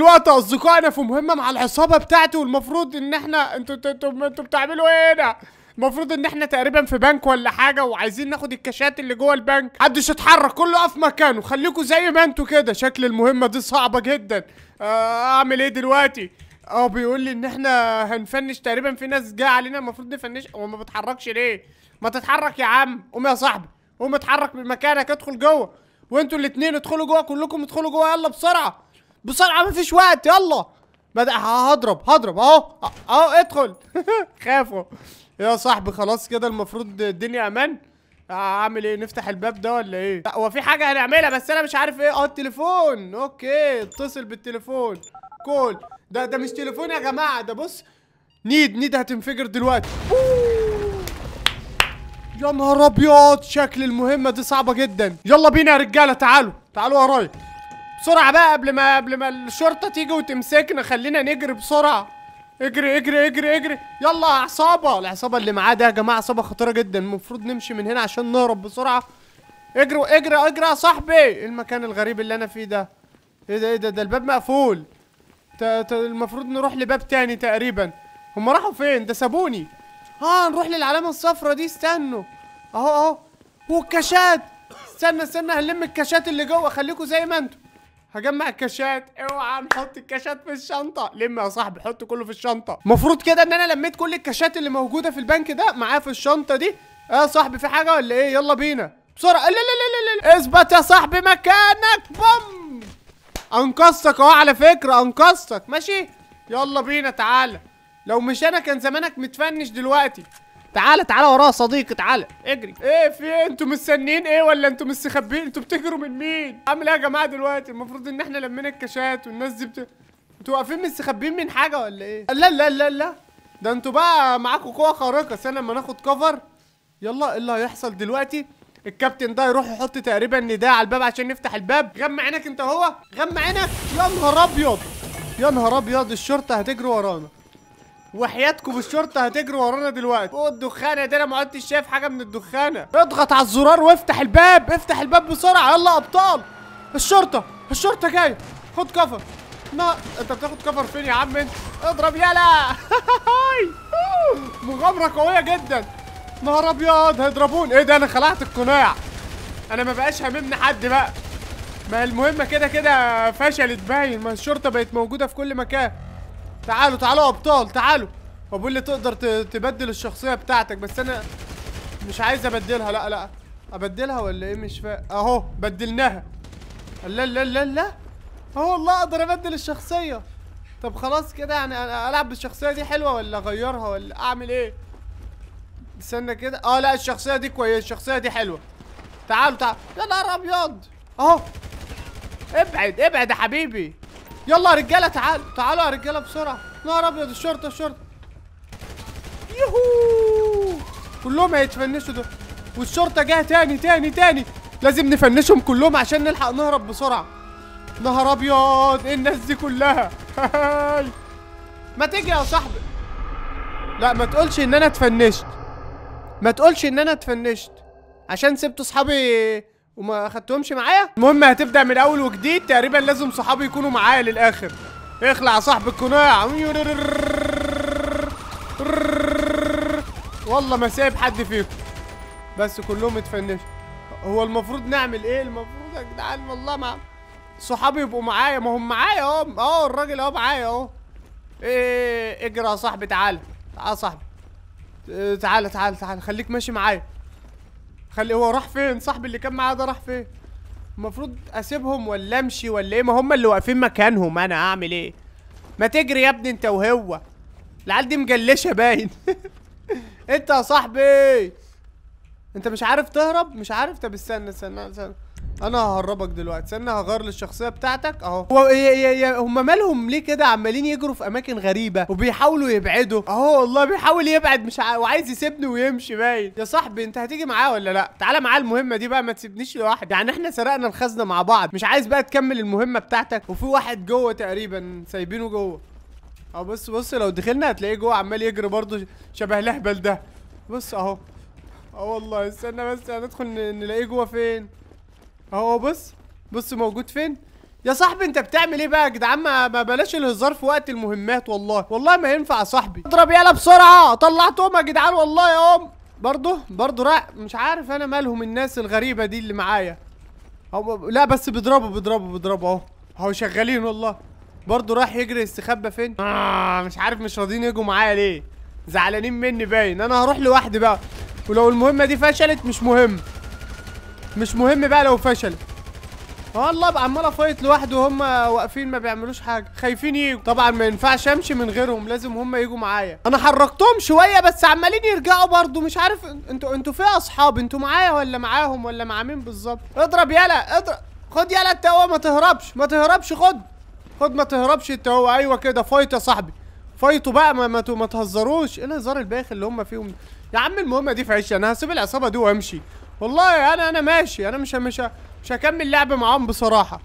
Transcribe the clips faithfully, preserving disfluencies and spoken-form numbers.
دلوقتي اصدقائنا في مهمه مع العصابه بتاعتي، والمفروض ان احنا انتوا انتوا انتوا بتعملوا ايه هنا؟ المفروض ان احنا تقريبا في بنك ولا حاجه، وعايزين ناخد الكاشات اللي جوه البنك. محدش يتحرك، كله يقف مكانه، خليكوا زي ما انتوا كده. شكل المهمه دي صعبه جدا. آه، اعمل ايه دلوقتي؟ اه بيقول لي ان احنا هنفنش تقريبا، في ناس جايه علينا المفروض نفنش. هو ما بتحركش ليه؟ ما تتحرك يا عم. قوم يا صاحبي، قوم اتحرك من مكانك، ادخل جوه. وانتوا الاتنين ادخلوا جوه، كلكم ادخلوا جوه، يلا بسرعه بسرعه، مفيش وقت، يلا. بدأ هضرب هضرب اهو اهو، ادخل. خافوا يا صاحبي. خلاص كده المفروض الدنيا امان. اعمل ايه؟ نفتح الباب ده ولا ايه؟ لا هو في حاجه هنعملها بس انا مش عارف ايه. اه التليفون. اوكي اتصل بالتليفون. كول. ده ده مش تليفون يا جماعه، ده بص، نيد نيد هتنفجر دلوقتي. يا نهار ابيض، شكل المهمه دي صعبه جدا. يلا بينا يا رجاله، تعالوا تعالوا ورايا بسرعه بقى، قبل ما قبل ما الشرطه تيجي وتمسكنا. خلينا نجري بسرعه. اجري اجري اجري اجري، يلا يا عصابه. العصابه اللي معاه ده يا جماعه عصابه خطيره جدا، المفروض نمشي من هنا عشان نهرب بسرعه. اجروا اجري اجري يا صاحبي. ايه المكان الغريب اللي انا فيه ده؟ ايه ده ايه ده؟ ده الباب مقفول. المفروض نروح لباب تاني تقريبا. هم راحوا فين؟ ده سابوني. اه نروح للعلامه الصفراء دي. استنوا اهو اهو. والكاشات. استنى استنى، هنلم الكاشات اللي جوه، خليكوا زي ما انتوا. هجمع الكاشات. اوعى نحط الكاشات في الشنطه. لم يا صاحبي، حط كله في الشنطه. المفروض كده ان انا لميت كل الكاشات اللي موجوده في البنك ده معايا في الشنطه دي. اه يا صاحبي، في حاجه ولا ايه؟ يلا بينا بسرعه. لا لا لا لا، اثبت يا صاحبي مكانك. بوم. انقذتك اهو، على فكره انقذتك. ماشي يلا بينا، تعالى. لو مش انا كان زمانك متفنش دلوقتي. تعالى تعالى ورايا يا صديقي، تعالى اجري. ايه في ايه؟ انتوا مستنيين ايه ولا انتوا مستخبيين؟ انتوا بتجروا من مين؟ عامل ايه يا جماعه دلوقتي؟ المفروض ان احنا لمينا الكاشات والناس دي بت... انتوا واقفين مستخبيين من حاجه ولا ايه؟ لا لا لا لا، ده انتوا بقى معاكم قوه خارقه. استنى لما ناخد كفر. يلا ايه اللي هيحصل دلوقتي؟ الكابتن ده يروح يحط تقريبا نداء على الباب عشان نفتح الباب. غمى عينك انت هو، غمى عينك. يا نهار ابيض يا نهار ابيض، الشرطه هتجري ورانا، وحياتكم الشرطه هتجري ورانا دلوقتي. فوق الدخانه دي، انا ما عدتش شايف حاجه من الدخانه. اضغط على الزرار وافتح الباب، افتح الباب بسرعه. يلا يا ابطال، الشرطه الشرطه جايه. خد كفر. لا انت بتاخد كفر فين يا عم انت؟ اضرب يلا. مغامره قويه جدا. نهار ابيض، هيضربوني. ايه ده؟ انا خلعت القناع. انا ما بقاش هاممني حد بقى. ما المهمه كده كده فشلت باين، ما الشرطه بقت موجوده في كل مكان. تعالوا تعالوا يا ابطال، تعالوا. هو بيقول لي تقدر تبدل الشخصيه بتاعتك، بس انا مش عايز ابدلها. لا لا، ابدلها ولا ايه؟ مش فاهم. اهو بدلناها. لا لا لا لا، اهو والله اقدر ابدل الشخصيه. طب خلاص كده يعني، انا العب بالشخصيه دي حلوه ولا اغيرها ولا اعمل ايه؟ استنى كده. اه لا، الشخصيه دي كويسه، الشخصيه دي حلوه. تعالوا تعالوا. يا نهار ابيض اهو. ابعد ابعد يا حبيبي. يلا يا رجاله، تعالوا تعالوا يا رجاله بسرعه. نهار ابيض، الشرطه الشرطه. يوهو، كلهم هيتفنشوا ده، والشرطه جايه تاني تاني تاني. لازم نفنشهم كلهم عشان نلحق نهرب بسرعه. نهار ابيض، ايه الناس دي كلها؟ ما تيجي يا صاحبي. لا ما تقولش ان انا اتفنشت، ما تقولش ان انا اتفنشت عشان سبت صحابي وما اخدتهمش معايا. المهم هتبدا من اول وجديد تقريبا، لازم صحابي يكونوا معايا للاخر. اخلع يا صاحب القناع. والله ما سايب حد فيكم، بس كلهم اتفنشوا. هو المفروض نعمل ايه؟ المفروض يا جدعان والله ما صحابي يبقوا معايا، ما هم معايا اهو. اه الراجل اهو معايا اهو. ايه اجري يا صاحبي، تعالى تعالى يا صاحبي. اه تعالى تعالى تعالى، خليك ماشي معايا. خلي هو راح فين؟ صاحبي اللي كان معايا ده راح فين؟ المفروض اسيبهم ولا امشي ولا ايه؟ ما هم اللي واقفين مكانهم، انا اعمل ايه؟ ما تجري يا ابني انت وهو. العيال دي مجلشه باين. انت يا صاحبي انت مش عارف تهرب؟ مش عارف؟ طب استنى استنى استنى، انا ههربك دلوقتي. استنى هغير للشخصيه بتاعتك اهو. هو هم مالهم ليه كده عمالين يجروا في اماكن غريبه وبيحاولوا يبعدوا اهو؟ والله بيحاول يبعد مش ع... وعايز يسيبني ويمشي باين. يا صاحبي انت هتيجي معاه ولا لا؟ تعالى معاه المهمه دي بقى، ما تسيبنيش لوحدي. يعني احنا سرقنا الخزنه مع بعض، مش عايز بقى تكمل المهمه بتاعتك؟ وفي واحد جوه تقريبا سايبينه جوه اهو. بص بص، لو دخلنا هتلاقيه جوه عمال يجري برضه شبه لهبل ده. بص اهو. اه والله استنى بس هندخل نلاقيه جوه فين اهو. بص بص موجود فين. يا صاحبي انت بتعمل ايه بقى يا جدعان؟ ما ما بلاش الهزار في وقت المهمات، والله والله ما ينفع يا صاحبي. اضرب يلا بسرعه، طلعتهم يا جدعان والله يا ام. برضه برضه راح، مش عارف انا مالهم الناس الغريبه دي اللي معايا. أو لا بس بيضربوا بيضربوا بيضربوا اهو اهو شغالين والله. برضه راح يجري يستخبى فين؟ آه مش عارف مش راضيين يجوا معايا ليه؟ زعلانين مني باين. انا هروح لوحدي بقى، ولو المهمه دي فشلت مش مهم، مش مهم بقى لو فشلت. والله بقى عمال افايت لوحده وهم واقفين ما بيعملوش حاجه، خايفين يجوا. طبعا ما ينفعش امشي من غيرهم، لازم هم يجوا معايا. انا حركتهم شويه بس عمالين يرجعوا برضو. مش عارف انتوا انتوا فين اصحاب؟ انتوا معايا ولا معاهم ولا مع مين بالظبط؟ اضرب يلا اضرب، خد يلا انت هو، ما تهربش ما تهربش، خد خد ما تهربش انت هو. ايوه كده فايت يا صاحبي، فايتوا بقى، ما ما, ما تهزروش. ايه الهزار البايخ اللي هم فيهم يا عم؟ المهمه دي في عيش، انا هسيب العصابه دي وامشي والله. انا انا ماشي، انا مش مش مش هكمل لعب معاهم بصراحه.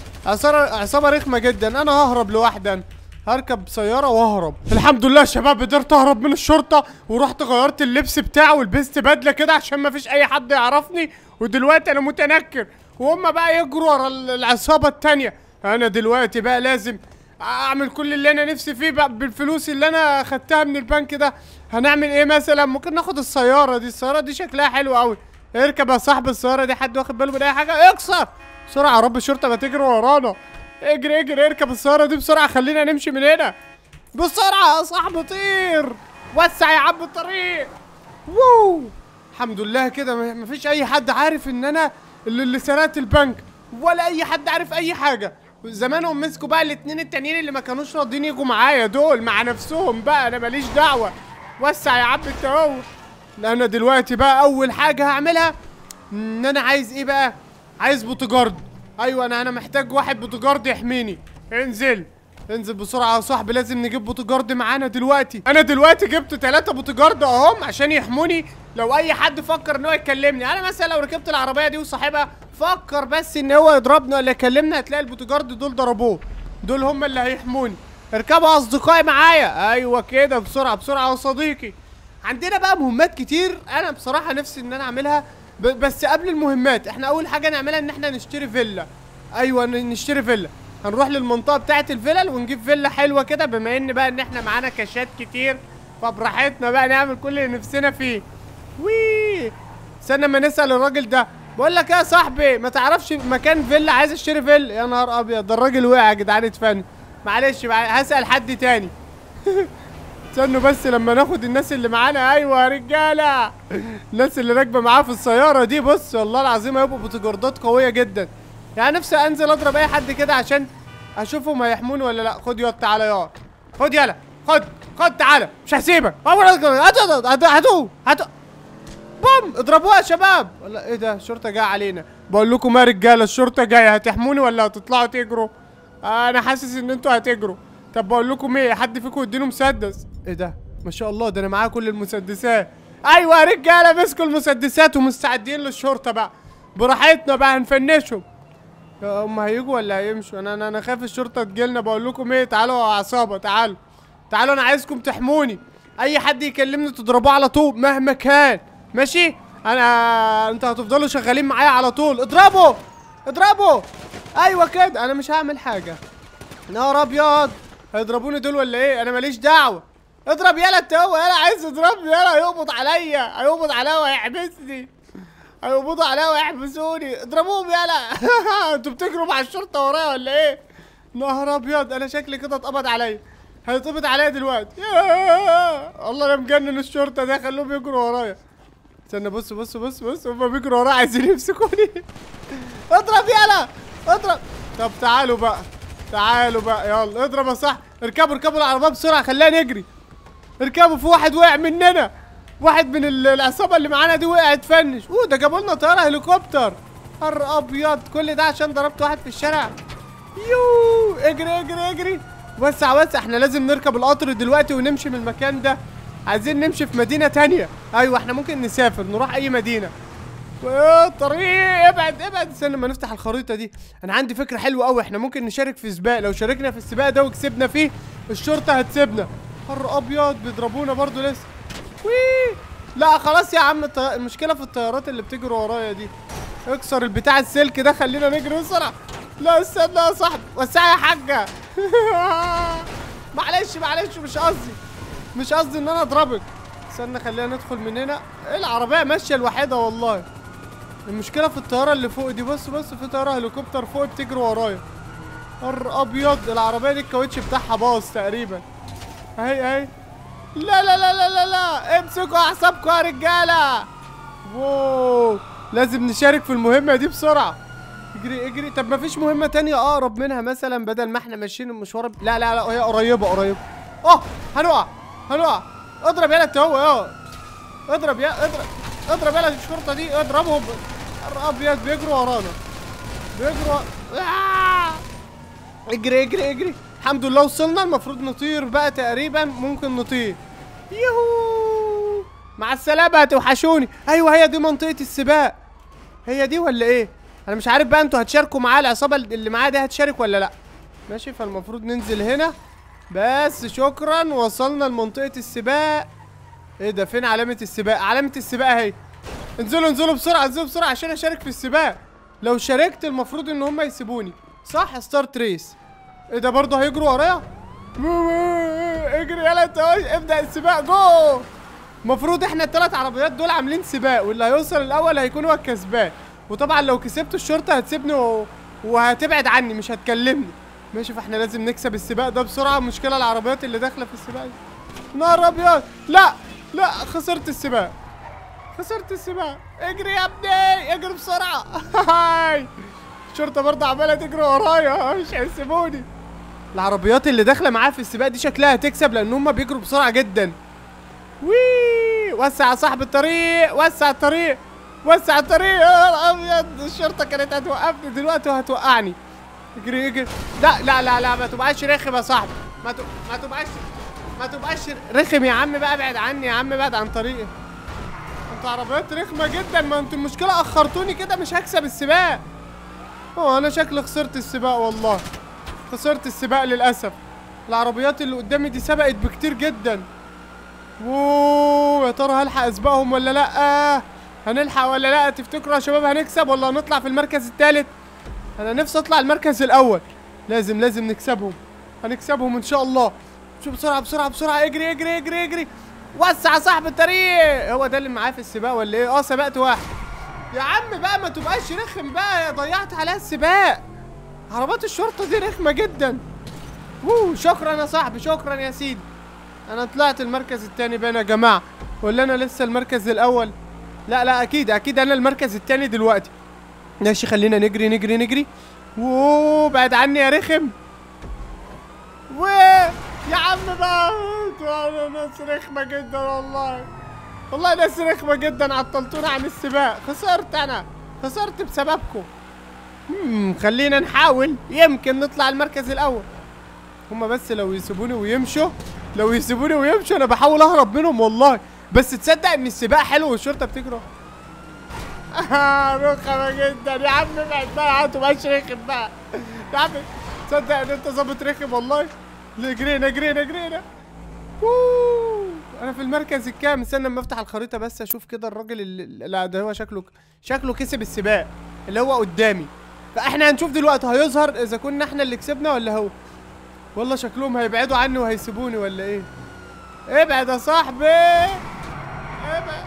عصابه رخمه جدا. انا ههرب لوحدي، انا هركب سياره واهرب. الحمد لله يا شباب قدرت اهرب من الشرطه، ورحت غيرت اللبس بتاعي ولبست بدله كده عشان ما فيش اي حد يعرفني. ودلوقتي انا متنكر وهم بقى يجروا ورا العصابه التانيه. انا دلوقتي بقى لازم اعمل كل اللي انا نفسي فيه بقى بالفلوس اللي انا خدتها من البنك ده. هنعمل ايه مثلا؟ ممكن ناخد السياره دي، السياره دي شكلها حلو قوي. اركب يا صاحبي السياره دي، حد واخد باله من اي حاجه؟ اكسر بسرعه يا رب الشرطه ما تجري ورانا. اجري اجري اركب السياره دي بسرعه، خلينا نمشي من هنا بسرعه يا صاحبي. طير وسع يا عم الطريق. ووو الحمد لله كده مفيش اي حد عارف ان انا اللي, اللي سرقت البنك، ولا اي حد عارف اي حاجه. زمانهم مسكوا بقى الاتنين التانيين اللي ما كانوش راضيين يجوا معايا دول مع نفسهم بقى، انا ماليش دعوه. وسع يا عم انت اهو. انا دلوقتي بقى اول حاجه هعملها ان انا عايز ايه بقى؟ عايز بوتجارد. ايوه انا انا محتاج واحد بوتجارد يحميني. انزل انزل بسرعه يا صاحبي، لازم نجيب بوتجارد معانا دلوقتي. انا دلوقتي جبت ثلاثة بوتجارد اهم عشان يحموني لو اي حد فكر ان هو يكلمني. انا مثلا لو ركبت العربيه دي وصاحبها فكر بس ان هو يضربنا ولا يكلمنا، هتلاقي البوتجارد دول ضربوه، دول هم اللي هيحموني. اركبوا اصدقائي معايا. ايوه كده بسرعه بسرعه يا صديقي. عندنا بقى مهمات كتير انا بصراحه نفسي ان انا اعملها، بس قبل المهمات احنا اول حاجه نعملها ان احنا نشتري فيلا. ايوه نشتري فيلا، هنروح للمنطقه بتاعه الفيلل ونجيب فيلا حلوه كده، بما ان بقى ان احنا معانا كاشات كتير فبراحتنا بقى نعمل كل اللي نفسنا فيه. وي استنى ما نسال الراجل ده. بقول لك ايه يا صاحبي، ما تعرفش مكان فيلا؟ عايز اشتري فيلا. يا نهار ابيض ده الراجل وقع يا جدعان اتفنن. معلش هسال حد تاني. استنوا بس لما ناخد الناس اللي معانا. ايوه يا رجاله الناس اللي راكبه معاه في السياره دي بص والله العظيم هيبقوا بوتجاردات قويه جدا. يعني نفسي انزل اضرب اي حد كده عشان اشوفهم هيحموني ولا لا. خد يلا تعالى يلا، خد يلا خد خد تعالى مش هسيبك. هاتوا هاتوا هاتوا بوم اضربوها يا شباب. ولا ايه ده؟ الشرطه جايه علينا. بقول لكم يا رجاله الشرطه جايه، هتحموني ولا هتطلعوا تجروا؟ انا حاسس ان انتوا هتجروا. طب بقول لكم ايه، حد فيكم يديله مسدس؟ ايه ده؟ ما شاء الله ده انا معايا كل المسدسات. ايوه يا رجاله مسكوا المسدسات ومستعدين للشرطه بقى، براحتنا بقى هنفنشهم. هم هيجوا ولا هيمشوا؟ انا انا انا خايف الشرطه تجيلنا. بقول لكم ايه، تعالوا يا عصابه تعالوا تعالوا، انا عايزكم تحموني. اي حد يكلمني تضربوه على طول مهما كان، ماشي؟ انا انتوا هتفضلوا شغالين معايا على طول. اضربوا اضربوا. ايوه كده انا مش هعمل حاجه. نهار ابيض هيضربوني دول ولا ايه؟ انا ماليش دعوه. اضرب يلا انت هو، يلا عايز يضربني يلا، هيقبض عليا هيقبض عليا وهيحبسني، هيقبضوا عليا ويحبسوني. اضربوهم يلا. انتوا بتجروا مع الشرطه ورايا ولا ايه؟ نهار ابيض انا شكلي كده اتقبض عليا، هيتقبض عليا دلوقتي. الله انا مجنن الشرطه ده، خلوهم يجروا ورايا. استنى بص بص بص بص هما بيجروا ورايا عايزين يمسكوني. اضرب يلا اضرب. طب تعالوا بقى تعالوا بقى يلا اضرب يا صاحبي. اركبوا اركبوا العربيه بسرعه خلينا نجري. اركبوا، في واحد وقع مننا، واحد من العصابه اللي معانا دي وقع اتفنش. اوه ده جابوا لنا طياره هليكوبتر. نهار ابيض كل ده عشان ضربت واحد في الشارع. يو اجري اجري اجري. وسع وسع، احنا لازم نركب القطر دلوقتي ونمشي من المكان ده. عايزين نمشي في مدينه تانيه. ايوه احنا ممكن نسافر نروح اي مدينه. الطريق ابعد ابعد. استنى ما نفتح الخريطه دي. انا عندي فكره حلوه قوي، احنا ممكن نشارك في سباق. لو شاركنا في السباق ده وكسبنا فيه الشرطه هتسيبنا. نهار ابيض بيضربونا برضو لسه. وي لا خلاص يا عم، المشكله في الطيارات اللي بتجري ورايا دي. اكسر البتاع السلك ده خلينا نجري بسرعه. لا استنى يا صاحبي، وسعي يا حاجه. معلش معلش، مش قصدي مش قصدي ان انا اضربك. استنى خلينا ندخل من هنا. ايه العربيه ماشيه لوحدها والله. المشكله في الطياره اللي فوق دي. بص بص، في طياره هليكوبتر فوق بتجري ورايا. نهار ابيض، العربيه دي الكاوتش بتاعها باظ تقريبا. اهي اهي. لا لا لا لا لا لا، امسكوا اعصابكم يا رجاله. واو، لازم نشارك في المهمه دي بسرعه. اجري اجري. طب ما فيش مهمه تانية اقرب منها مثلا، بدل ما احنا ماشيين المشوار؟ لا لا لا، هي قريبه قريبه. اه هنقع هنقع. اضرب يالا انت هو. اه اضرب يا اضرب اضرب يالا الشرطه دي، اضربهم. ابيض بيجروا ورانا، بيجروا. آه. اجري اجري اجري. الحمد لله وصلنا. المفروض نطير بقى تقريبا، ممكن نطير. يوهو، مع السلامه، هتوحشوني. ايوه هي دي منطقه السباق. هي دي ولا ايه؟ انا مش عارف بقى، انتوا هتشاركوا معاه؟ العصابه اللي معاه دي هتشارك ولا لا؟ ماشي، فالمفروض ننزل هنا بس. شكرا، وصلنا لمنطقه السباق. ايه ده؟ فين علامه السباق؟ علامه السباق اهي. انزلوا انزلوا بسرعه، انزلوا بسرعه عشان اشارك في السباق. لو شاركت المفروض ان هم يسيبوني، صح؟ ستارت ريس. ايه ده؟ برضه هيجروا ورايا؟ اجري يلا انت، ابدا السباق. جو. المفروض احنا الثلاث عربيات دول عاملين سباق، واللي هيوصل الاول هيكون هو الكسبان. وطبعا لو كسبت الشرطه هتسيبني و... وهتبعد عني، مش هتكلمني. ماشي، فاحنا لازم نكسب السباق ده بسرعه. المشكله العربيات اللي داخله في السباق دي. نار ابيض. لا لا، خسرت السباق، خسرت السباق. اجري يا ابني، اجري بسرعه. الشرطه برضه عماله تجري ورايا، مش هيسيبوني. العربيات اللي داخله معاه في السباق دي شكلها هتكسب، لان هم بيجروا بسرعه جدا. وي، وسع يا صاحب الطريق، وسع الطريق، وسع الطريق. يا ابيض، الشرطه كانت هتوقفني دلوقتي وهتوقعني. اجري اجري. لا لا لا لا، ما تبقاش رخم يا صاحبي. ما ت... ما تبقاش ما تبقاش رخم يا عم بقى. ابعد عني يا عم، ابعد عن طريقي. انتوا عربيات رخمه جدا. ما انتوا المشكله اخرتوني كده، مش هكسب السباق. اه انا شكلي خسرت السباق والله، خسرت السباق للاسف. العربيات اللي قدامي دي سبقت بكتير جدا. اوه، يا ترى هلحق اسبقهم ولا لا؟ هنلحق ولا لا؟ تفتكروا يا شباب هنكسب ولا هنطلع في المركز الثالث؟ انا نفسي اطلع المركز الاول. لازم لازم نكسبهم، هنكسبهم ان شاء الله. شو، بسرعه بسرعه بسرعه. اجري اجري اجري اجري. وسع صاحب الطريق. هو ده اللي معاه في السباق ولا ايه؟ اه سبقت واحد. يا عم بقى ما تبقاش رخم بقى، ضيعت عليها السباق. عربات الشرطه دي رخمه جدا. ووو، شكرا يا صاحبي، شكرا يا سيدي. انا طلعت المركز الثاني بقى يا جماعه، ولا انا لسه المركز الاول؟ لا لا، اكيد اكيد انا المركز الثاني دلوقتي. ماشي، خلينا نجري نجري نجري. ووو، بعد عني يا رخم. و يا عم بقى، انا ناس رخمه جدا والله، والله ناس رخمه جدا. عطلتونا عن السباق، خسرت انا، خسرت بسببكم. امم خلينا نحاول، يمكن نطلع المركز الاول. هما بس لو يسيبوني ويمشوا، لو يسيبوني ويمشوا انا بحاول اهرب منهم والله. بس تصدق ان السباق حلو والشرطه بتجري؟ رخمه جدا يا عم. ابعد بقى، متبقاش رخم بقى يا عم. تصدق ان انت ظابط رخم والله. جرينا جرينا جرينا. انا في المركز الكام؟ استنى اما افتح الخريطه بس اشوف كده. الراجل اللي لا ده هو شكله شكله كسب السباق اللي هو قدامي. فاحنا هنشوف دلوقتي هيظهر اذا كنا احنا اللي كسبنا ولا هو. والله شكلهم هيبعدوا عني وهيسيبوني ولا ايه؟ ابعد يا صاحبي، ابعد.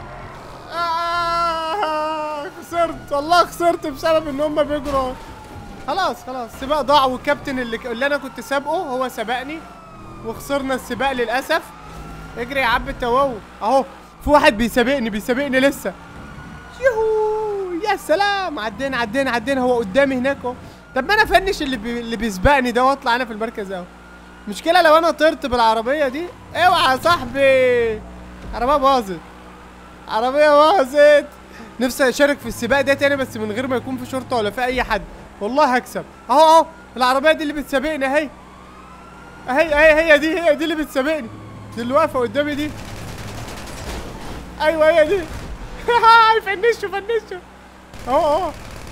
آه خسرت والله، خسرت بسبب ان هم بيجروا. خلاص خلاص، السباق ضاع. والكابتن اللي, اللي انا كنت سابقه هو سبقني وخسرنا السباق للاسف. اجري يا عم التواو. اهو في واحد بيسابقني بيسابقني لسه. يوهو، يا سلام. عدينا عدينا عدينا، هو قدامي هناك اهو. طب ما انا افنش اللي بي... اللي بيسبقني ده واطلع انا في المركز اهو. مشكله لو انا طرت بالعربيه دي. اوعى يا صاحبي، عربيه باظت، عربيه باظت. نفسي اشارك في السباق ده تاني بس من غير ما يكون في شرطه ولا في اي حد. والله هكسب. اهو اهو العربيه دي اللي بتسابقني اهي اهي اهي. هي دي هي دي اللي بتسابقني، دي اللي واقفه قدامي دي. ايوه هي دي. فنشوا فنشوا. اهو اهو.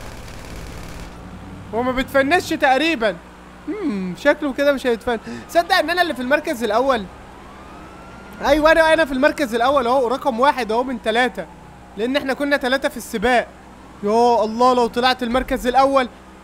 هو ما بتفنش تقريبا. امم شكله كده مش هيتفن. صدق ان انا اللي في المركز الاول. ايوه انا انا في المركز الاول اهو، رقم واحد اهو من ثلاثة، لان احنا كنا ثلاثة في السباق. يا الله، لو طلعت المركز الاول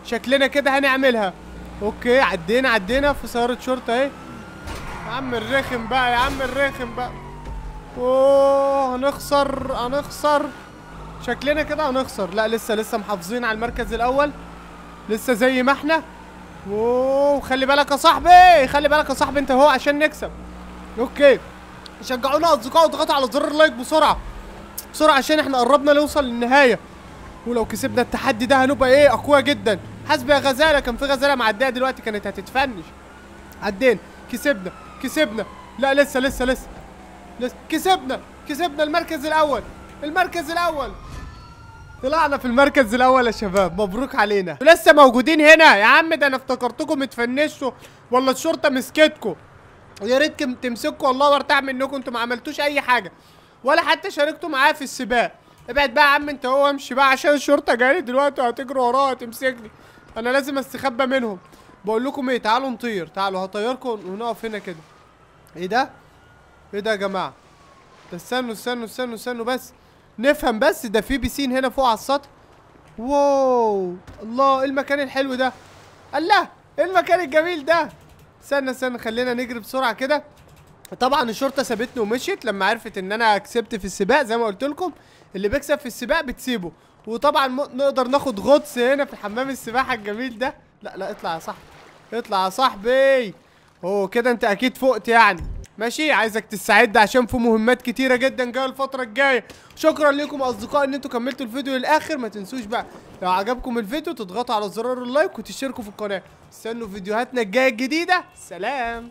شكلنا كده هنعملها. اوكي عدينا عدينا في سيارة شرطة اهي. يا عم الرخم بقى، يا عم الرخم بقى. اوه هنخسر هنخسر شكلنا كده هنخسر. لا لسه لسه محافظين على المركز الاول، لسه زي ما احنا. اوه خلي بالك يا صاحبي، خلي بالك يا صاحبي انت هو عشان نكسب. اوكي شجعونا اصدقائي واضغطوا على زر اللايك بسرعه بسرعه عشان احنا قربنا نوصل للنهايه. ولو كسبنا التحدي ده هنبقى ايه اقوياء جدا. حسب يا غزاله، كان في غزاله معديه دلوقتي كانت هتتفنش. عدينا كسبنا كسبنا. لا لسه لسه لسه لسه كسبنا كسبنا المركز الاول، المركز الاول. طلعنا في المركز الاول يا شباب، مبروك علينا. لسه موجودين هنا يا عم، ده انا افتكرتكم اتفنشتوا ولا الشرطه مسكتكم. يا ريت تمسكوا والله وارتاح منكم، انتوا ما عملتوش اي حاجه ولا حتى شاركتوا معايا في السباق. ابعد بقى يا عم انت هو، امشي بقى عشان الشرطه جايه دلوقتي وهتجري وراها تمسكني. انا لازم استخبى منهم. بقول لكم ايه، تعالوا نطير، تعالوا هطيركم ونقف هنا كده. ايه ده؟ ايه ده يا جماعه؟ ده استنوا استنوا استنوا استنوا بس نفهم بس. ده في بيسين هنا فوق على السطح. واو الله ايه المكان الحلو ده. الله ايه المكان الجميل ده. استنى استنى خلينا نجري بسرعه كده. طبعا الشرطه سابتني ومشيت لما عرفت ان انا كسبت في السباق. زي ما قلت لكم اللي بيكسب في السباق بتسيبه. وطبعا نقدر ناخد غطس هنا في حمام السباحه الجميل ده. لا لا اطلع يا صاحبي، اطلع يا صاحبي. اوه كده انت اكيد فقت يعني. ماشي عايزك تستعد عشان في مهمات كتيره جدا جايه الفتره الجايه. شكرا لكم اصدقائي ان انتوا كملتوا الفيديو للاخر. ما تنسوش بقى لو عجبكم الفيديو تضغطوا على زرار اللايك وتشتركوا في القناه. استنوا فيديوهاتنا الجايه الجديده. سلام.